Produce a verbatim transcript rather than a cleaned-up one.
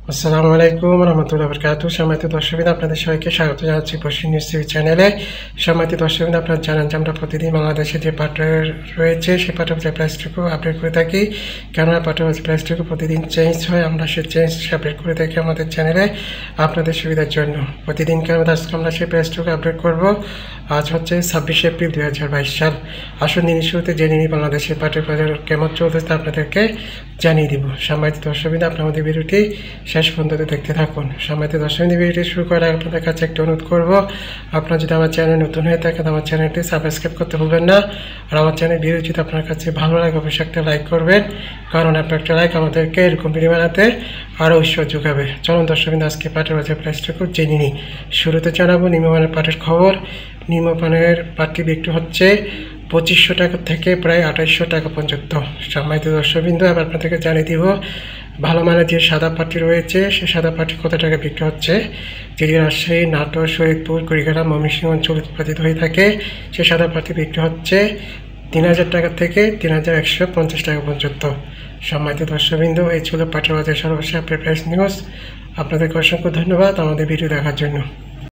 আসসালামু আলাইকুম রহমতুল্লাহ বরকাতুহ। সম্মানিত দর্শকবৃন্দ, আপনাদের সবাইকে স্বাগত জানাচ্ছি পশ্চিম নিউজ টিভি চ্যানেলে। সম্মানিত দর্শকবৃন্দ, আপনারা জানেন যে আমরা প্রতিদিন বাংলাদেশে যে পাটের রয়েছে সেই পাটের যে প্রাইসটুকু আপডেট করে থাকি। কেননা পাটের প্রাইসটুকু প্রতিদিন চেঞ্জ হয়, আমরা সেই চেঞ্জ আপডেট করে থাকি আমাদের চ্যানেলে আপনাদের সুবিধার জন্য। প্রতিদিন কেন আজকে আমরা সেই প্রাইসটুকু আপডেট করব। আজ হচ্ছে ছাব্বিশে এপ্রিল দুই হাজার বাইশ সাল। আসুন দিনের শুরুতে জেনে নিই বাংলাদেশের পাটের বাজার কেমন চলতেছে আপনাদেরকে জানিয়ে দিব। সম্মানিত দর্শকবৃন্দ, আপনার আমাদের ভিডিওটি শেষ পর্যন্ত দেখতে থাকুন। সম্মানিত দর্শকবৃন্দ, ভিডিওটি শুরু করার আগে আপনাদের কাছে একটা অনুরোধ করব, আপনারা যদি আমার চ্যানেল নতুন হয়ে থাকেন আমার চ্যানেলটি সাবস্ক্রাইব করতে ভুলবেন না। আর আমার চ্যানেল ভিডিও যদি আপনার কাছে ভালো লাগে অবশ্যই একটা লাইক করবেন, কারণ আপনার একটা লাইক আমাদেরকে এরকম ভিডিও বানাতে আরও উৎসাহ যোগাবে। চলুন দর্শকবৃন্দ, আজকে পাটের বাজার প্রাইসটুকু জেনে নিই। শুরুতে জানাবো নিম্নমানের পাটের খবর। নিম্নমানের পাটটি বিক্রি হচ্ছে পঁচিশশো টাকা থেকে প্রায় আঠাইশশো টাকা পর্যন্ত। সম্মানিত দর্শকবৃন্দ, এবার আপনাদেরকে জানিয়ে দিব ভালো মানের যে সাদা পাটি রয়েছে সেই সাদা পাটি কত টাকা বিক্রি হচ্ছে। যেটি রাজশাহী, নাটোর, শরীয়তপুর, কুড়িগ্রাম, ময়মনসিংহ অঞ্চলে উৎপাদিত হয়ে থাকে সেই সাদা পাটি বিক্রি হচ্ছে তিন হাজার টাকা থেকে তিন হাজার একশো পঞ্চাশ টাকা পর্যন্ত। সম্মানিত দর্শকবৃন্দ, এই ছিল পাটের বাজার সর্বশেষ আপডেট প্রাইস নিউজ। আপনাদেরকে অসংখ্য ধন্যবাদ আমাদের ভিডিও দেখার জন্য।